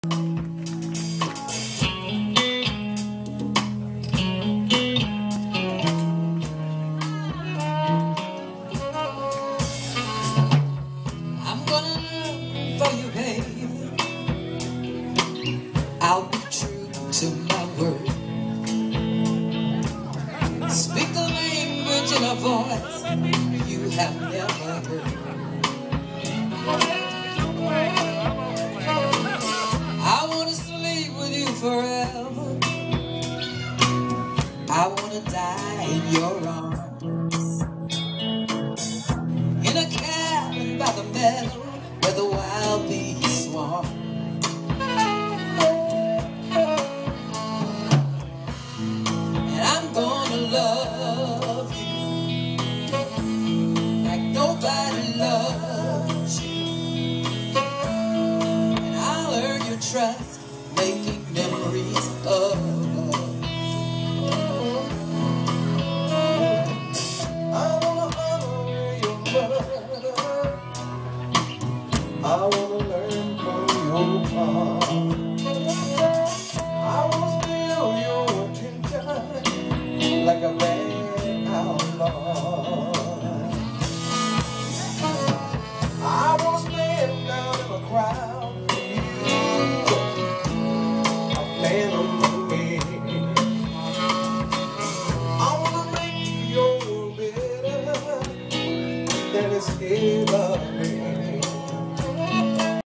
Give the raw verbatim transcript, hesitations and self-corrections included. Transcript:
I'm gonna live for you, baby. I'll be true to my word. Speak a language in a voice you have never heard. I wanna sleep with you forever. I wanna die in your arms, in a cabin by the meadow where the wild bees swarm. And I'm gonna love you like nobody loves you. And I'll earn your trust, make you